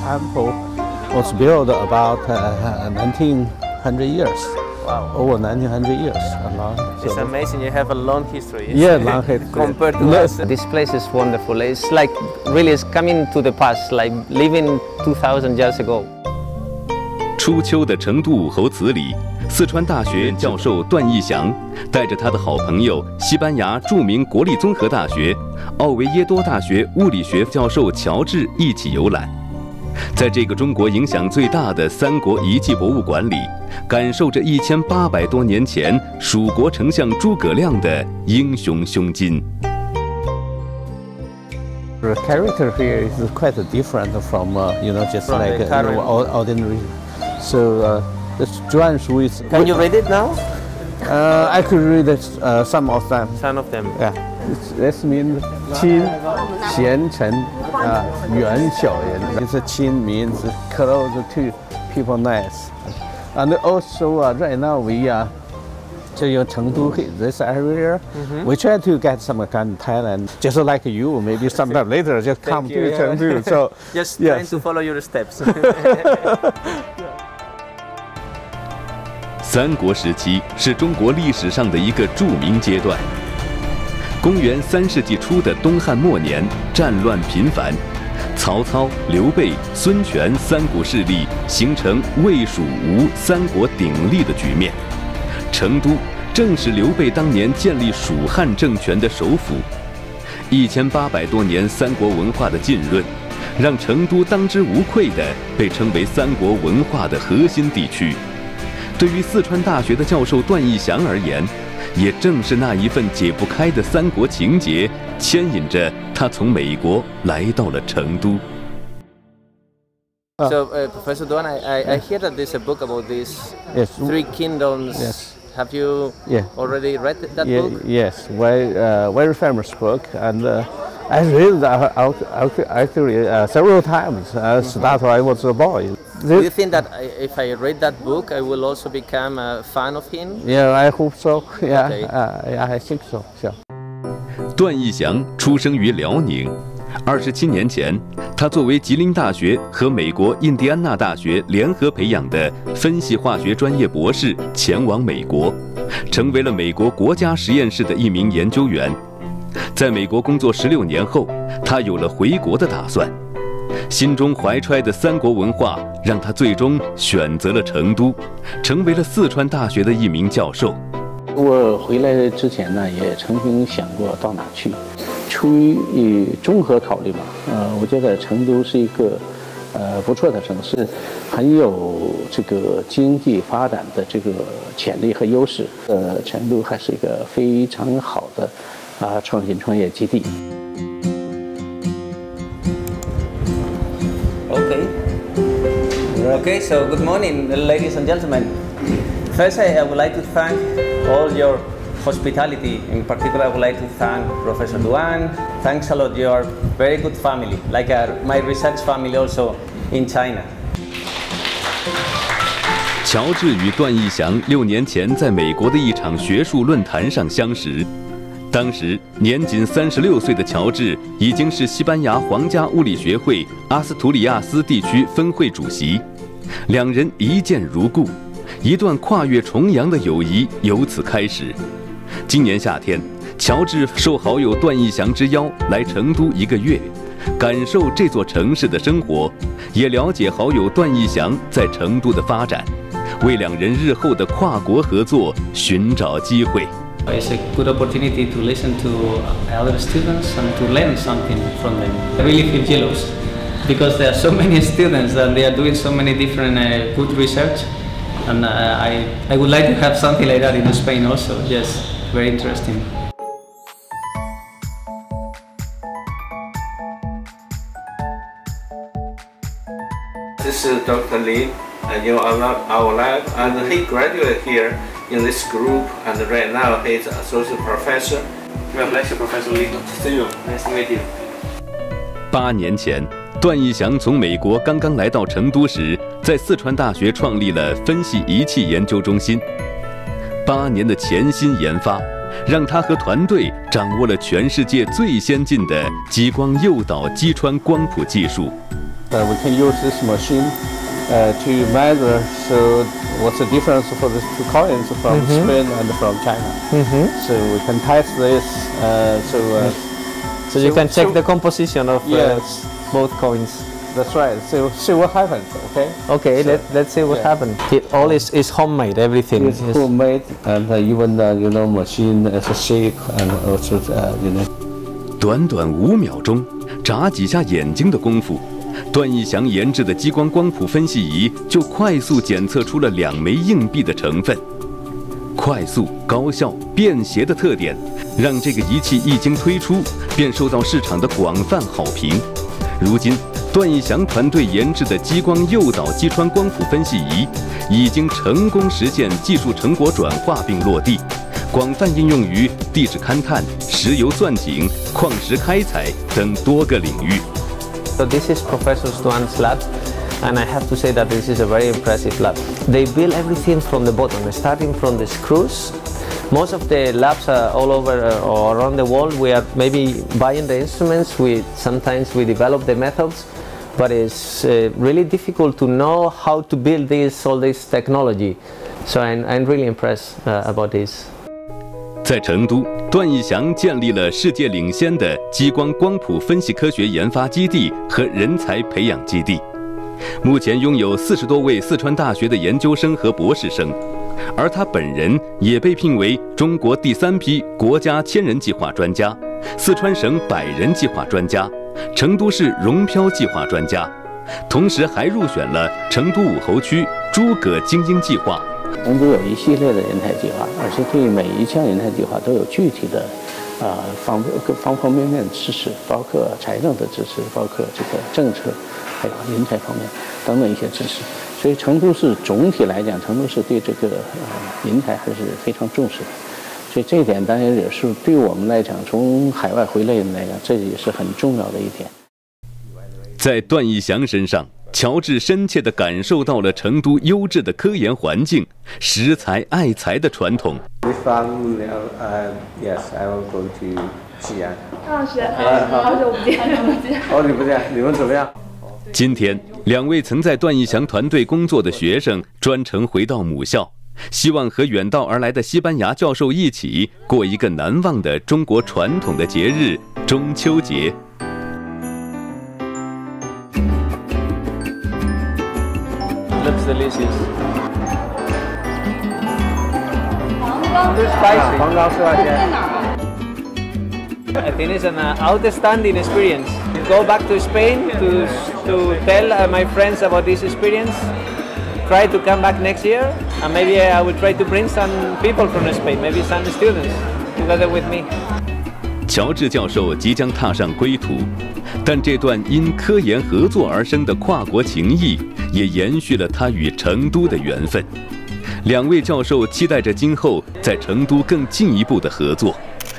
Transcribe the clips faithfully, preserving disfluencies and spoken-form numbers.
temple was built about uh, nineteen hundred years. Wow. Over nineteen hundred years. It's so amazing. You have a long history. Yeah, long history. Compared to us. This place is wonderful. It's like really it's coming to the past, like living two thousand years ago. 初秋的成都武侯祠里，四川大学教授段义祥带着他的好朋友西班牙著名国立综合大学、奥维耶多大学物理学教授乔治一起游览，在这个中国影响最大的三国遗迹博物馆里，感受着一千八百多年前蜀国丞相诸葛亮的英雄胸襟。 The character here is quite different from uh, you know just From like the uh, you know, ordinary. So uh, this Zhuan Shu is. Can you read it now? Uh, I could read it, uh, some of them. Some of them. Yeah. It's, this means 亲贤臣啊远小人。It's 亲 means close to people, nice. And also uh, right now we are. So in Chengdu, this area, mm-hmm. we try to get some kind of talent, just like you. Maybe sometime later, just come to you, Chengdu. So just yes. trying to follow your steps. 三国时期是中国历史上的一个著名阶段。公元三世纪初的东汉末年，战乱频繁，曹操、刘备、孙权三股势力形成魏、蜀、吴三国鼎立的局面。 成都正是刘备当年建立蜀汉政权的首府，一千八百多年三国文化的浸润，让成都当之无愧地被称为三国文化的核心地区。对于四川大学的教授段义祥而言，也正是那一份解不开的三国情结，牵引着他从美国来到了成都。 So, uh, Professor Duan, I, I, I hear that there's a book about these yes. three kingdoms. Yes. Have you yeah. already read that yeah, book? Yes, very, uh, very famous book, and uh, I read that actually uh, several times. Uh, mm-hmm. That I was a boy. Do you think that if I read that book, I will also become a fan of him? Yeah, I hope so. Yeah, okay. uh, yeah, I think so. Sure. 段义祥出生于辽宁。 二十七年前，他作为吉林大学和美国印第安纳大学联合培养的分析化学专业博士前往美国，成为了美国国家实验室的一名研究员。在美国工作十六年后，他有了回国的打算。心中怀揣的三国文化，让他最终选择了成都，成为了四川大学的一名教授。 我回来之前呢，也曾经想过到哪去。 出于综合考虑吧，呃，我觉得成都是一个呃不错的城市，很有这个经济发展的这个潜力和优势。呃，成都还是一个非常好的啊、呃、创新创业基地。 Okay. Okay. So good morning, ladies and gentlemen. First, I, I would like to thank all your hospitality. In particular, I would like to thank Professor Duan. Thanks a lot. You are very good family, like uh, my research family also in China. 乔治与段义祥六年前在美国的一场学术论坛上相识。当时年仅三十六岁的乔治已经是西班牙皇家物理学会阿斯图里亚斯地区分会主席，两人一见如故，一段跨越重洋的友谊由此开始。 今年夏天，乔治受好友段义祥之邀来成都一个月，感受这座城市的生活，也了解好友段义祥在成都的发展，为两人日后的跨国合作寻找机会。 It's a good opportunity to listen to other students and to learn something from them. I really feel jealous because there are so many students and they are doing so many different uh, good research, and uh, I I would like to have something like that in Spain also. Yes. Very interesting. This is Doctor Li, and you are our lab, and he graduated here in this group, and right now he's associate professor. My pleasure, Professor Li. See you. Nice to meet you. 八年前，段义祥从美国刚刚来到成都时，在四川大学创立了分析仪器研究中心。 八年的潜心研发，让他和团队掌握了全世界最先进的激光诱导击穿光谱技术。 Uh, we can use this machine uh, to measure so what's the difference for the two coins from mm-hmm. Spain and from China. Mm-hmm. So we can test this. Uh, so, uh, so you so, can check so, the composition of yes. uh, both coins. That's right. So see what happens. Okay. Okay. So, let Let's see what yeah. happens. It all is is homemade. Everything is homemade, and uh, even uh, you know machine as a shape and also uh, you know. 短短五秒钟，眨几下眼睛的功夫，段义祥研制的激光光谱分析仪就快速检测出了两枚硬币的成分。快速、高效、便携的特点，让这个仪器一经推出，便受到市场的广泛好评。如今，段义祥团队研制的激光诱导击穿光谱分析仪，已经成功实现技术成果转化并落地。 广泛应用于地质勘探、石油钻井、矿石开采等多个领域。 So this is Professor Duan's lab, and I have to say that this is a very impressive lab. They build everything from the bottom, starting from the screws. Most of the labs are all over uh, or around the world. We are maybe buying the instruments. We sometimes we develop the methods, but it's uh, really difficult to know how to build this all this technology. So I'm, I'm really impressed uh, about this. 在成都，段义祥建立了世界领先的激光光谱分析科学研发基地和人才培养基地，目前拥有四十多位四川大学的研究生和博士生，而他本人也被聘为中国第三批国家千人计划专家、四川省百人计划专家、成都市融漂计划专家，同时还入选了成都武侯区诸葛精英计划。 成都有一系列的人才计划，而且对每一项人才计划都有具体的，啊、呃、方各方方面面的支持，包括财政的支持，包括这个政策，还有人才方面等等一些支持。所以成都市总体来讲，成都市对这个呃人才还是非常重视的。所以这一点当然也是对我们来讲，从海外回来人来讲，这也是很重要的一点。 在段义祥身上。 乔治深切地感受到了成都优质的科研环境、识才爱才的传统。 This one, uh, yes, I will go to 西安。 张老师，好久不见，好久不见。 好久不见，你们怎么样？ 今天，两位曾在段义祥团队工作的学生专程回到母校，希望和远道而来的西班牙教授一起过一个难忘的中国传统的节日——中秋节。 Looks delicious. Too spicy. 黄冈四块钱。 I think it's an uh, outstanding experience. Go back to Spain to to tell uh, my friends about this experience. Try to come back next year, and maybe I will try to bring some people from Spain, maybe some students together with me. 乔治教授即将踏上归途，但这段因科研合作而生的跨国情谊，也延续了他与成都的缘分。两位教授期待着今后在成都更进一步的合作。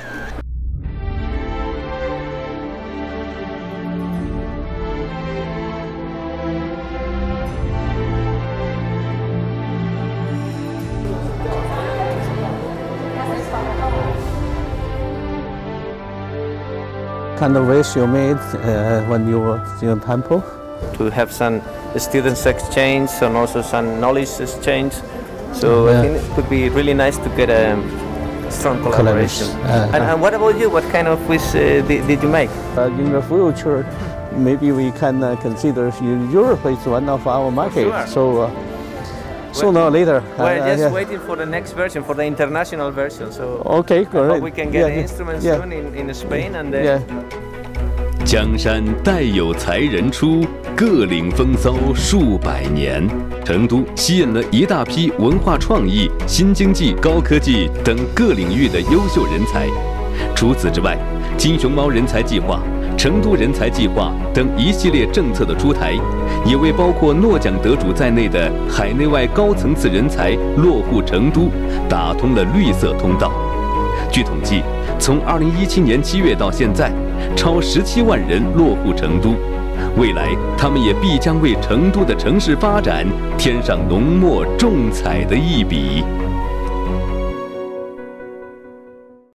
Kind of wish you made uh, when you were in temple? To have some students exchange and also some knowledge exchange. So yeah. I think it could be really nice to get a strong collaboration. Uh, and, and what about you? What kind of wish uh, did, did you make? Uh, in the future, maybe we can uh, consider Europe is one of our markets. Sure. So. Uh, Sooner or later. We're uh, just yeah. waiting for the next version, for the international version. So okay, great. We can get yeah, the instruments yeah. soon in, in Spain and then. Yeah. 江山代有才人出，各领风骚数百年。成都吸引了一大批文化创意、新经济、高科技等各领域的优秀人才。除此之外，金熊猫人才计划、成都人才计划等一系列政策的出台，也为包括诺奖得主在内的海内外高层次人才落户成都打通了绿色通道。据统计，从二零一七年七月到现在，超十七万人落户成都。未来，他们也必将为成都的城市发展添上浓墨重彩的一笔。